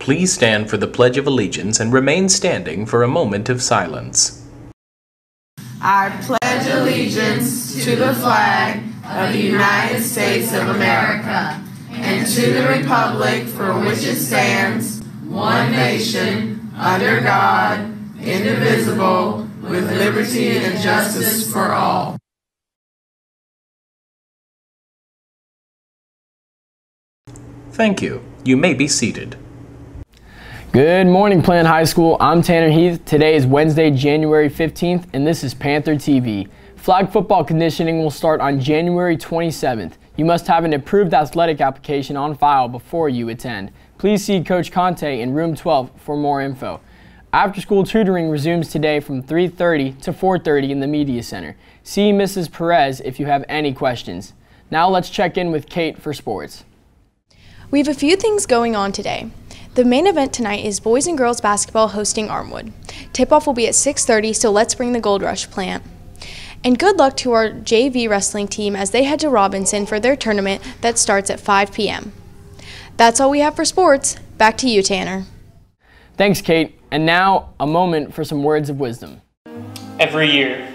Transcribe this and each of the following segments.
Please stand for the Pledge of Allegiance and remain standing for a moment of silence. I pledge allegiance to the flag of the United States of America and to the republic for which it stands, one nation, under God, indivisible, with liberty and justice for all. Thank you. You may be seated. Good morning, Plant High School. I'm Tanner Heath. Today is Wednesday, January 15th, and this is Panther TV. Flag football conditioning will start on January 27th. You must have an approved athletic application on file before you attend. Please see Coach Conte in room 12 for more info. After-school tutoring resumes today from 3:30 to 4:30 in the Media Center. See Mrs. Perez if you have any questions. Now let's check in with Kate for sports. We have a few things going on today. The main event tonight is boys and girls basketball hosting Armwood. Tip-off will be at 6:30, so let's bring the Gold Rush plant. And good luck to our JV wrestling team as they head to Robinson for their tournament that starts at 5 p.m. That's all we have for sports. Back to you, Tanner. Thanks, Kate. And now, a moment for some words of wisdom. Every year,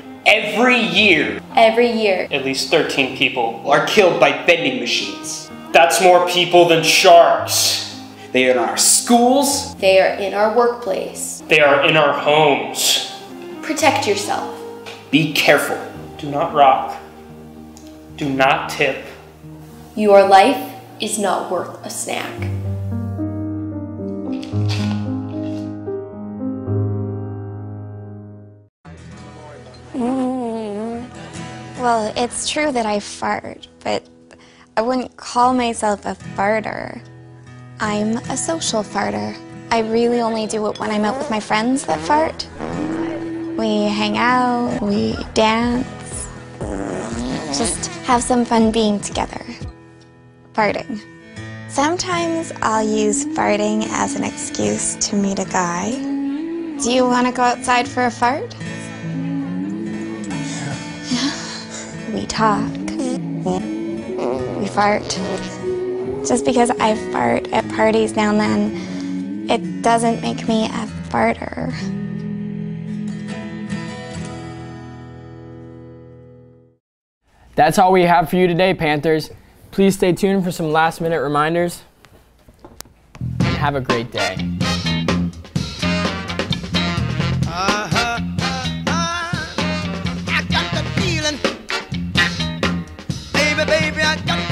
at least 13 people are killed by vending machines. That's more people than sharks. They are in our schools. They are in our workplace. They are in our homes. Protect yourself. Be careful. Do not rock. Do not tip. Your life is not worth a snack. Well, it's true that I fart, but I wouldn't call myself a farter. I'm a social farter. I really only do it when I'm out with my friends that fart. We hang out, we dance, just have some fun being together. Farting. Sometimes I'll use farting as an excuse to meet a guy. Do you want to go outside for a fart? We talk. We fart. Just because I fart at parties now and then, it doesn't make me a farter. That's all we have for you today, Panthers. Please stay tuned for some last-minute reminders. And have a great day. I got the feeling, baby, I got